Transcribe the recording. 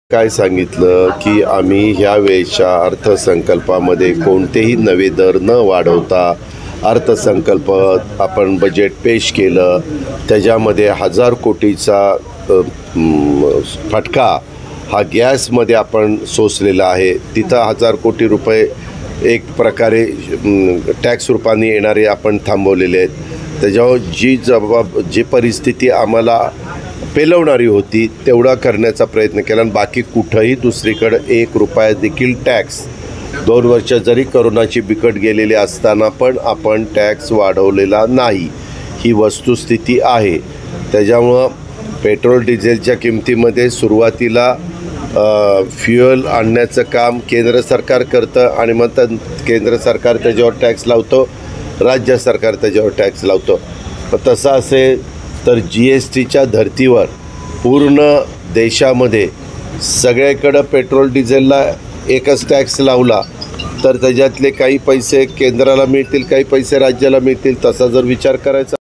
काय सांगितलं की आम्ही ह्या वेळेच्या अर्थसंकल्पामध्ये कोणतेही नवे दर न वाढवता अर्थसंकल्प आपण बजेट पेश केलं. त्याच्यामध्ये 1000 कोटीचा फटका हा गॅसमध्ये आपण सोसलेला आहे. तिथं 1000 कोटी रुपये एक प्रकारे टॅक्स रूपाने येणारे आपण थांबवलेले आहेत. त्याच्यावर जी परिस्थिती आम्हाला पेलवणारी होती तेवढा करण्याचा प्रयत्न केला आणि बाकी कुठंही दुसरीकडे 1 रुपया देखील टॅक्स 2 वर्ष जरी करोनाची बिकट गेलेली असताना पण आपण टॅक्स वाढवलेला नाही. ही वस्तुस्थिती आहे. त्याच्यामुळं पेट्रोल डिझेलच्या किमतीमध्ये सुरुवातीला फ्युएल आणण्याचं काम केंद्र सरकार करतं आणि मग केंद्र सरकार त्याच्यावर टॅक्स लावतो, राज्य सरकार त्याच्यावर टॅक्स लावतो. तसं असेल तर GSTच्या धर्तीवर पूर्ण देशामध्ये सगळ्याकडं पेट्रोल डिझेलला एकच टॅक्स लावला तर त्याच्यातले काही पैसे केंद्राला मिळतील, काही पैसे राज्याला मिळतील. तसा जर विचार करायचा